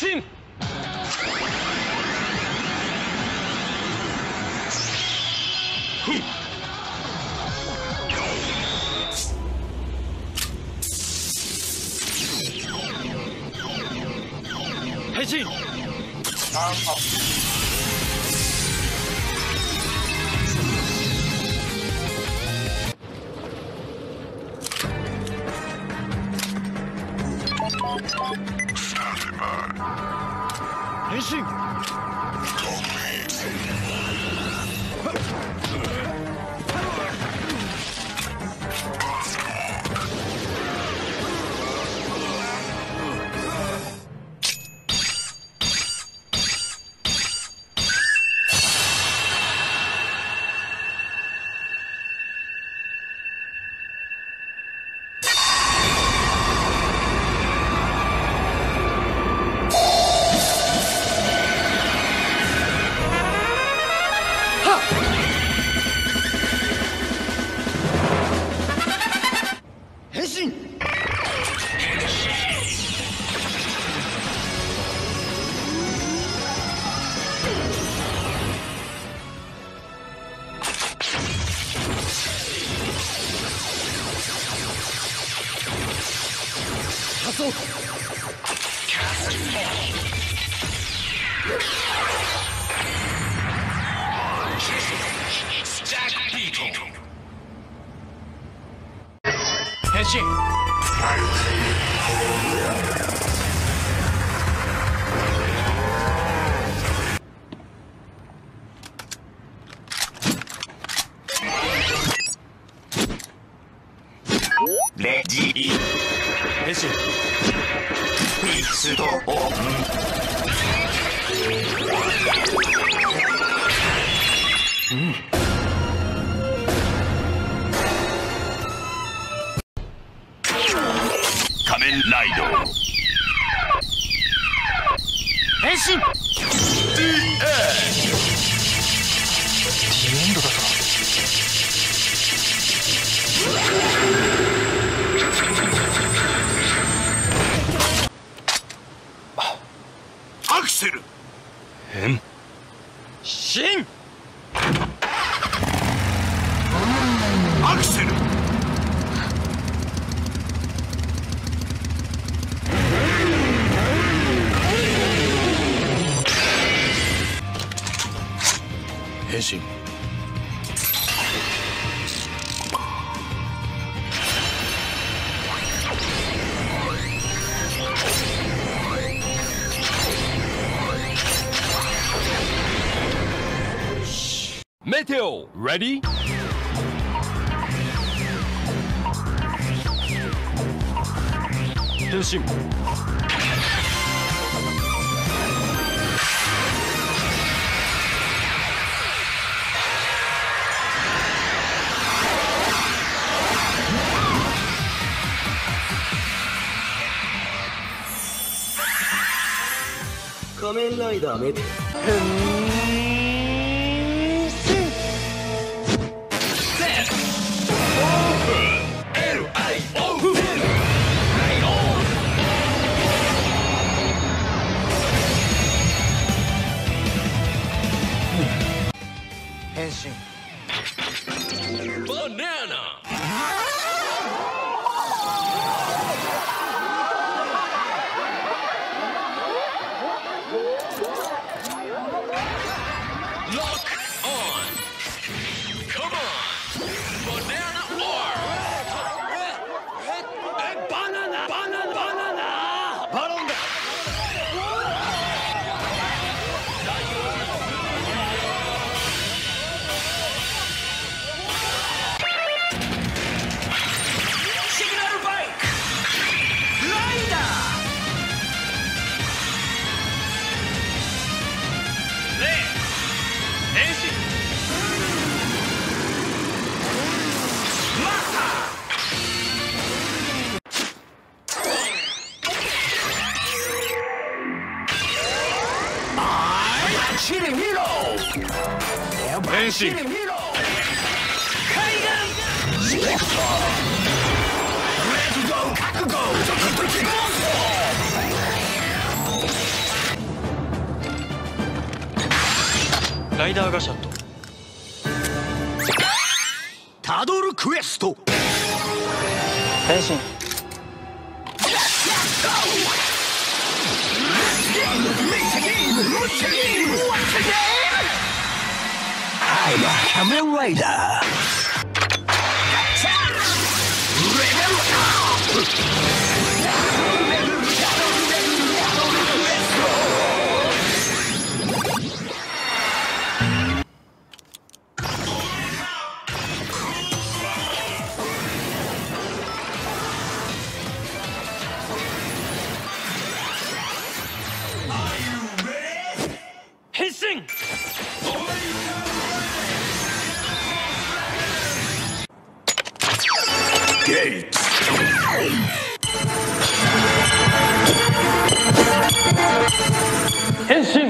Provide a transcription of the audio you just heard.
進。ふん。変身。変身。変身。発動。変身。 レジー変身。 ピストオン。仮面ライド変身。 ディエンドだと。アクセル。 変身。 アクセル。 変身。メテオ、ready？ 変身。 仮面ライダーメテ変身。バナナ。Lock on. Come on. Banana arm. Banana.バロンだ。シグナルバイク。ライダー。変身。マスター。チリヒーロー。変身。海岸。スペクター。レッツゴー覚悟。 ライダーガシャット。 たどるクエスト。 変身。 I'm a Kamen Rider. Gate. 変身。